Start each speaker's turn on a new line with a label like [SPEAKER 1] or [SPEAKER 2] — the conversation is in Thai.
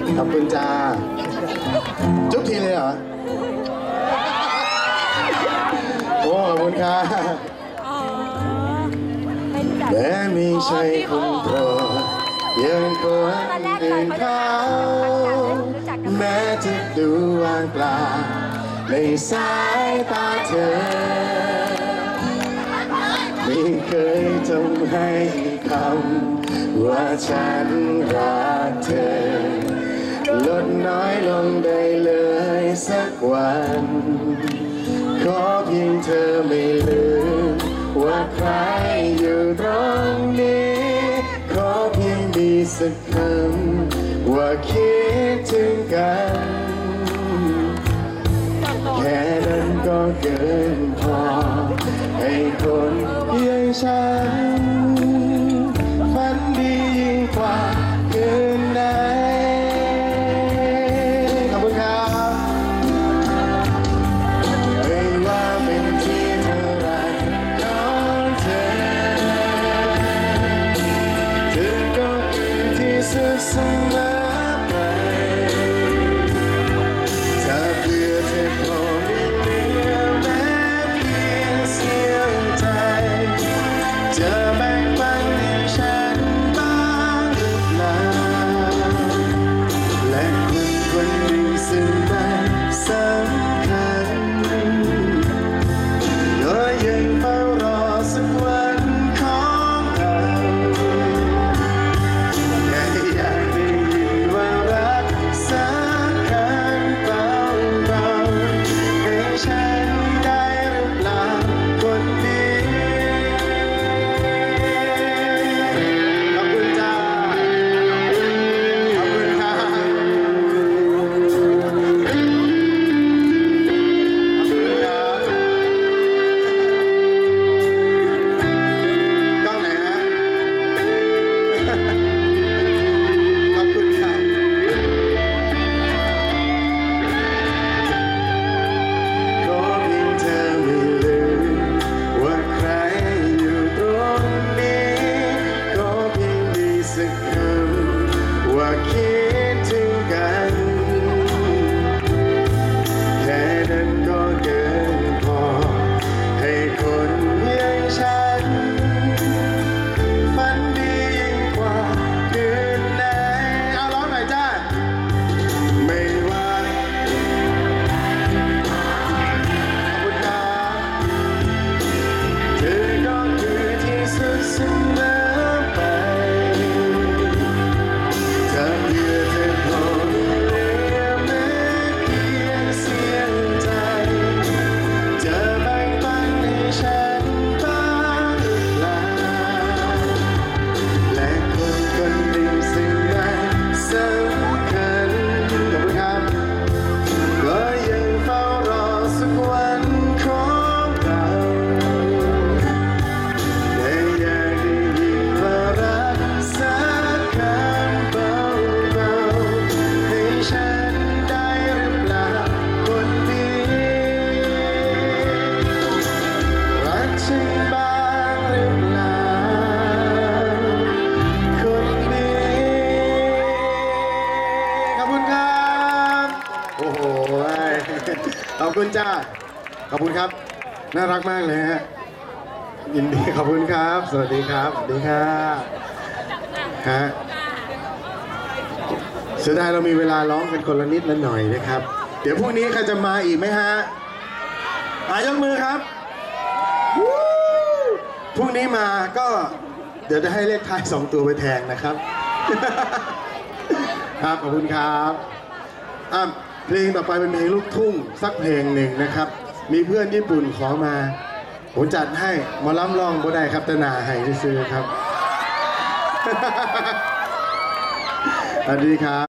[SPEAKER 1] ขอบคุณจ้าจุ๊บทีเลยเหรอโอ้ขอบคุณค่ะและไม่ใช่คนโปรดยังคนอื่นเขาแม้จะดูว่างเปล่าในสายตาเธอไม่เคยทำให้คำว่าฉันรักเธอลดน้อยลงได้เลยสักวันขอเพียงเธอไม่ลืมว่าใครอยู่ตรงนี้ขอเพียงมีสักคำว่าคิดถึงกันแค่นั้นก็เกินพอให้คนอย่างฉันฝันดียิ่งกว่าคืนไหนขอบคุณครับไม่ว่าเป็นที่เท่าไรของเธอเธอก็คือที่สุดเสมอไปถ้าเพื่อเธอพอไม่เหลือแม้เพียงเสี้ยวใจจะแบ่งปันให้ฉันบ้างหรือเปล่าและคนหนึ่งซึ่งมันสำคัญก็ยังเฝ้ารอสักวันของเราแค่อยากได้ยินว่ารักสักคำเบาๆให้ฉันได้หรือเปล่าคนดีขอบคุณจ้าขอบคุณครับขอบคุณครับกล้องไหนฮะขอบคุณครับขอเพียงเธอไม่ลืมว่าใครอยู่ตรงนี้ขอเพียงมีสักคำว่าคิดถึงกันแค่นั้นก็เกินพอให้คนอย่างฉันฝันดียิ่งกว่าคืนไหนเอาร้องหน่อยจ้าไม่ว่าขอบคุณครับเธอก็คือที่สุดเสมอไปถ้าเพื่อเธอพอไม่เหลือแม้เพียงเสียงใจจะแบ่งปันให้ฉันบ้างหรือเปล่าและคนหนึ่งซึ่งมันสำคัญขอบคุณครับก็ยังเฝ้ารอสักวันของเราแต่อยากได้ยินว่ารักสักคำเบาๆให้ฉันได้หรือเปล่าคนดีรักฉันบ้างหรือเปล่าคนดีขอบคุณครับโอ้โหขอบคุณจ้าขอบคุณครับน่ารักมากเลยฮะยินดีขอบคุณครับสวัสดีครับสวัสดีครับฮะเสียดายเรามีเวลาร้องกันคนละนิดละหน่อยนะครับเดี๋ยวพรุ่งนี้ใครจะมาอีกไหมฮะยกมือครับวู้พรุ่งนี้มาก็เดี๋ยวจะให้เลขท้าย2 ตัวไปแทงนะครับ ครับขอบคุณครับเพลงต่อไปเป็นเพลงลูกทุ่งสักเพลงหนึ่งนะครับมีเพื่อนญี่ปุ่นขอมาผมจัดให้หมอลำร้องบ่ได้ครับแต่หนาให้ซื้อครับ สวัสดีครับ